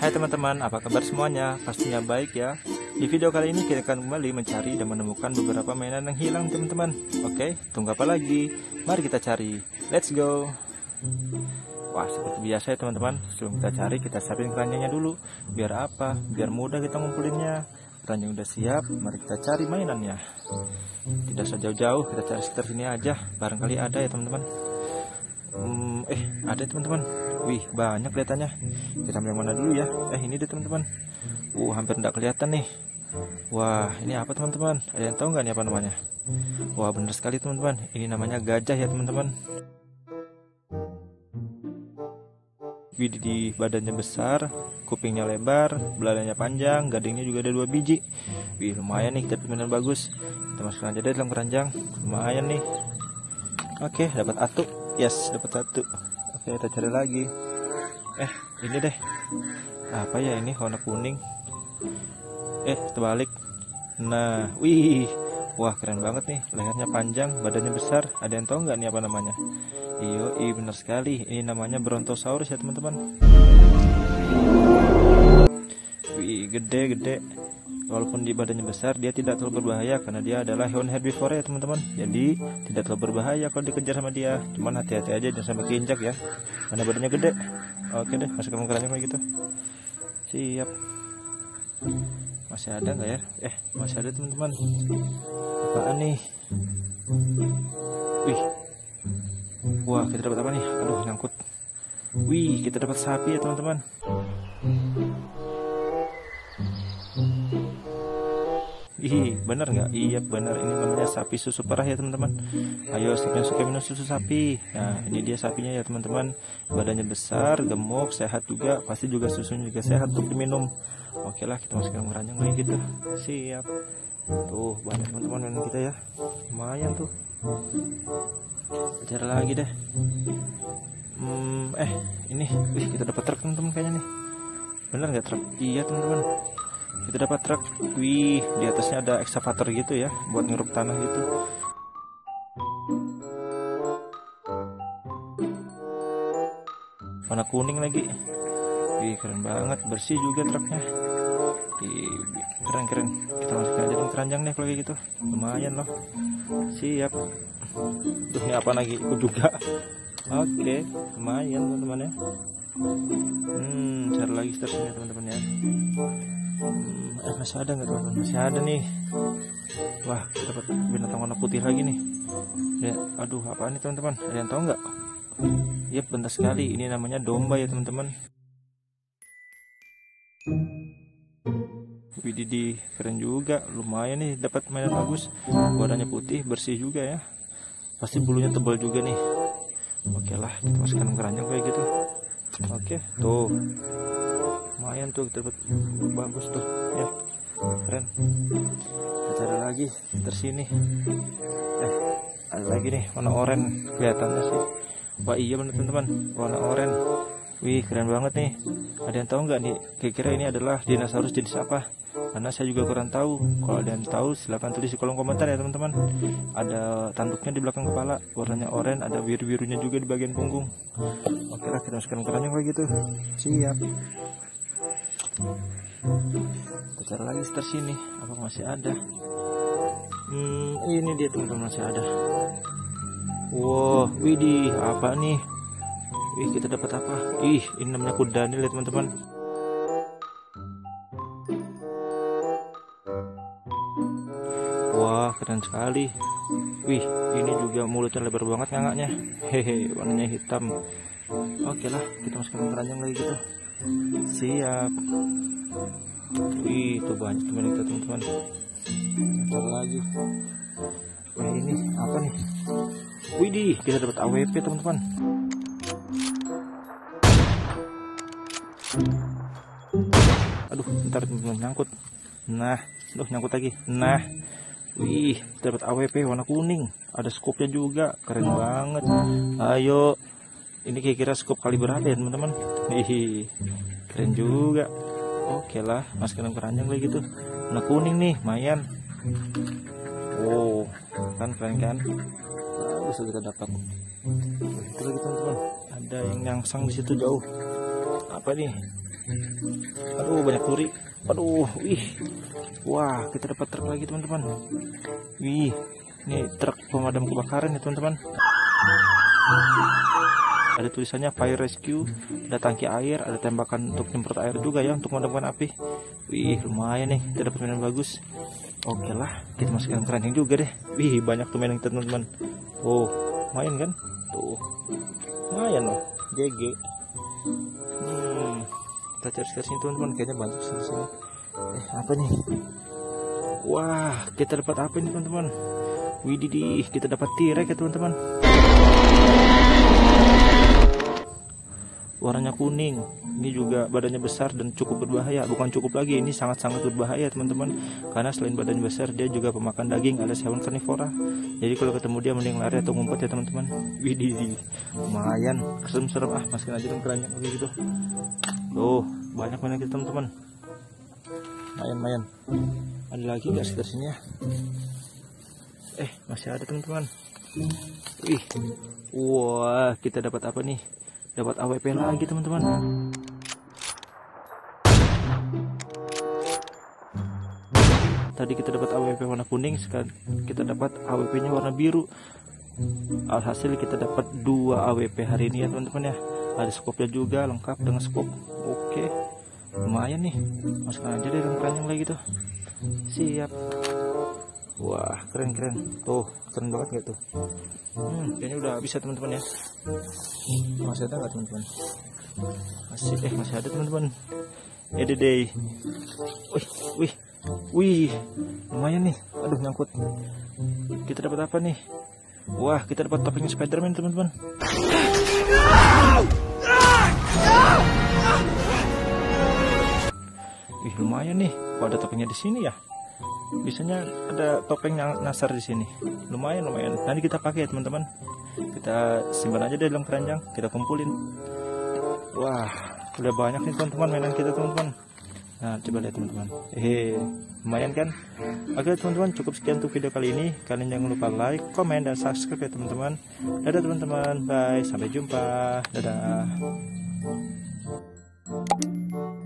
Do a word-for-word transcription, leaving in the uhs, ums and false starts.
Hai teman-teman, apa kabar semuanya? Pastinya baik ya. Di video kali ini kita akan kembali mencari dan menemukan beberapa mainan yang hilang teman-teman. Oke, tunggu apa lagi? Mari kita cari. Let's go. Wah, seperti biasa ya teman-teman. Sebelum kita cari, kita siapin keranjangnya dulu. Biar apa? Biar mudah kita ngumpulinnya. Keranjang udah siap, mari kita cari mainannya. Tidak usah jauh-jauh, kita cari sekitar sini aja. Barangkali ada ya teman-teman. Hmm, eh, ada ya teman-teman. Wih, banyak kelihatannya. Kita ambil yang mana dulu ya? Eh, ini deh teman-teman. Uh, hampir tidak kelihatan nih. Wah, ini apa teman-teman? Ada yang tahu nggak nih apa namanya? Wah, benar sekali teman-teman. Ini namanya gajah ya teman-teman. Widih, di badannya besar, kupingnya lebar, belalainya panjang, gadingnya juga ada dua biji. Wih, lumayan nih, kita mainan bagus. Kita masukkan aja deh dalam keranjang. Lumayan nih. Oke, dapat satu. Yes, dapat satu. Oke, kita cari lagi. Eh, ini deh. Apa ya ini? Warna kuning. Eh, terbalik. Nah, wih. Wah, keren banget nih. Lehernya panjang, badannya besar. Ada yang tahu nggak nih apa namanya? Iyo, iya benar sekali. Ini namanya Brontosaurus ya teman-teman. Wih, gede-gede. Walaupun di badannya besar, dia tidak terlalu berbahaya karena dia adalah hewan herbivore ya teman-teman. Jadi tidak terlalu berbahaya kalau dikejar sama dia. Cuman hati-hati aja jangan sampai keinjak ya, karena badannya gede. Oke deh, masukkan keranjang kayak gitu. Siap. Masih ada nggak ya? Eh, masih ada teman-teman. Apaan nih? Wih. Wah, kita dapat apa nih? Aduh, nyangkut. Wih, kita dapat sapi ya teman-teman. Ih, bener nggak? Iya bener, ini namanya sapi susu perah ya teman-teman. Ayo, siapa yang suka minum susu sapi? Nah, ini dia sapinya ya teman-teman. Badannya besar, gemuk, sehat juga. Pasti juga susunya juga sehat untuk diminum. Oke lah, kita masukkan keranjang lagi gitu. Siap. Tuh, banyak teman-teman mainan kita ya. Lumayan tuh. Cari lagi deh. Hmm, eh, ini, wih, kita dapat truk teman-teman kayaknya nih. Bener nggak truk? Iya teman-teman. Kita dapat truk. Wih, di atasnya ada ekskavator gitu ya, buat ngeruk tanah gitu. Warna kuning lagi. Wih, keren banget, bersih juga truknya. Wih, keren-keren. Kita masukin aja dalam keranjang deh kalau kayak gitu. Lumayan loh. Siap. Tuh, ini apa lagi? Ikut juga. Oke, lumayan teman-teman ya. Hmm, cari lagi seterusnya teman-teman ya. Hmm, eh masih ada nggak teman-teman? Masih ada nih. Wah, kita dapat binatang warna putih lagi nih. Ya, aduh, apa nih teman-teman? Ada yang tahu nggak? Yap, benar sekali. Ini namanya domba ya teman-teman. Widih, keren juga. Lumayan nih, dapat mainan bagus. Warnanya putih, bersih juga ya. Pasti bulunya tebal juga nih. Oke lah, kita masukkan keranjang kayak gitu. Oke, tuh. Lumayan tuh, kita dapat bagus tuh ya, keren. Kita cari lagi tersini. Eh, ada lagi nih warna oranye kelihatannya sih. Wah iya bener teman-teman, warna oranye. Wih, keren banget nih. Ada yang tahu nggak nih, kira-kira ini adalah dinosaurus jenis apa? Karena saya juga kurang tahu. Kalau ada yang tahu silahkan tulis di kolom komentar ya teman-teman. Ada tanduknya di belakang kepala, warnanya oranye, ada biru-birunya juga di bagian punggung. Oke lah, kita masukkan keranjang kayak gitu. Siap. Kita cari lagi sekitar sini. Apa masih ada? Hmm, ini dia teman-teman, masih ada. Wow, widih, apa nih? Wih, kita dapat apa? Ih, ini namanya kuda nih, lihat teman-teman. Wah, keren sekali. Wih, ini juga mulutnya lebar banget ngangaknya. Hehe, warnanya hitam. Oke lah, kita masukkan keranjang lagi gitu. Siap. Wih, itu banyak teman kita teman-teman. Cari lagi. Wah, ini apa nih? Widih, kita dapat A W P teman-teman. Aduh, bentar teman-teman, nyangkut. Nah, aduh, nyangkut lagi. Nah, wih, kita dapat A W P warna kuning. Ada skopnya juga, keren banget. Ayo, ini kira-kira skop kali berapa ya teman-teman? Hihi, keren juga. Oke lah, masukin keranjang lagi gitu. Warna kuning nih, lumayan. Wow, kan keren kan? Bagus kita dapat. Itu lagi teman-teman. Ada yang nyangsang di situ jauh. Apa nih? Aduh, banyak duri. Aduh, wih. Wah, kita dapat truk lagi teman-teman. Wih, ini truk pemadam kebakaran ya teman-teman. Ada tulisannya fire rescue, ada tangki air, ada tembakan untuk nyemprot air juga ya untuk memadamkan api. Wih, lumayan nih, kita dapat mainan bagus. Oke lah, kita masukkan keranjang juga deh. Wih, banyak tuh mainan teman-teman. Oh, main kan? Tuh, lumayan loh, G G. Hmm, kita cari sini teman-teman, kayaknya banyak di sini. Eh, apa nih? Wah, kita dapat apa nih teman-teman? Widih, kita dapat T-Rex ya teman-teman. Warnanya kuning. Ini juga badannya besar dan cukup berbahaya. Bukan cukup lagi, ini sangat-sangat berbahaya teman-teman. Karena selain badannya besar, dia juga pemakan daging alias hewan karnivora. Jadi kalau ketemu dia mending lari atau ngumpet ya teman-teman. Widih, lumayan serem-serem. Ah, masukin aja dong keranjang gitu. Tuh, banyak mainan kita teman-teman. Lumayan-lumayan. Ada lagi nggak sekitar sini ya? Eh, masih ada teman-teman. Wih, wah, kita dapat apa nih? Dapat A W P lagi teman-teman. Tadi kita dapat A W P warna kuning, sekarang kita dapat A W P-nya warna biru. Alhasil kita dapat dua A W P hari ini ya teman-teman ya. Ada skopnya juga, lengkap dengan skop. Oke, lumayan nih. Masukkan aja deh dalam keranjang lagi tuh. Siap. Wah, keren-keren. Tuh, keren banget gak tuh? Hmm, kayaknya udah habis ya teman-teman ya. Masih ada nggak teman-teman? Masih, eh masih ada teman-teman. Ededey. Wih, wih, wih, lumayan nih. Aduh, nyangkut. Kita dapat apa nih? Wah, kita dapat topengnya Spiderman teman-teman. Wih, lumayan nih. Kok ada topengnya di sini ya? Biasanya ada topeng yang nasar di sini. Lumayan, lumayan. Nanti kita pakai ya teman-teman. Kita simpan aja di dalam keranjang, kita kumpulin. Wah, udah banyak nih teman-teman mainan kita teman-teman. Nah, coba lihat teman-teman. Hehe, lumayan kan? Oke teman-teman, cukup sekian untuk video kali ini. Kalian jangan lupa like, komen, dan subscribe ya teman-teman. Dadah teman-teman, bye, sampai jumpa. Dadah.